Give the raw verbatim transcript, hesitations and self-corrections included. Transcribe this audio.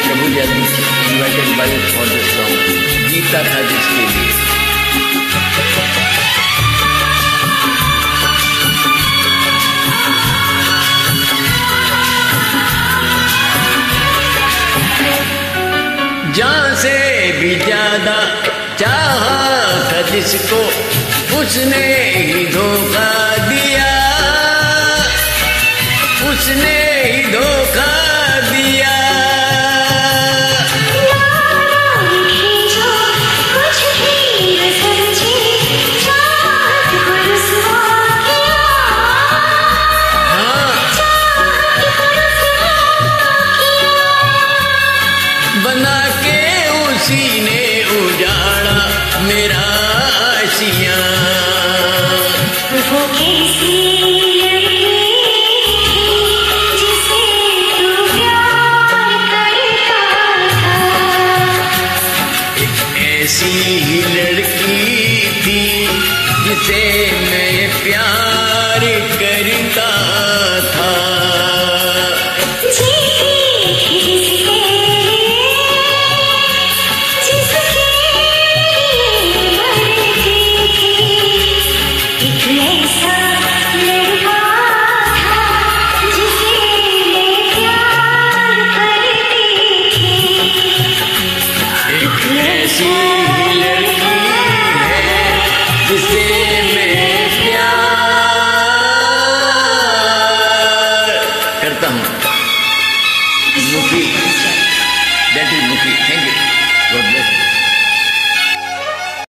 प्रभु जल्दी invited by for the song गीता था जिसके लिए। जहाँ से भी ज्यादा चाहा था जिसको उसने ही धोखा दिया, उसने ही धोखा दिया। हाँ, बना के उसी ने उजाड़ा मेरा आशियाँ। वो कैसी जिसे तू प्यार करता था, एक ऐसी ही लड़की थी जिसे मैं प्यार करता था। ऐसा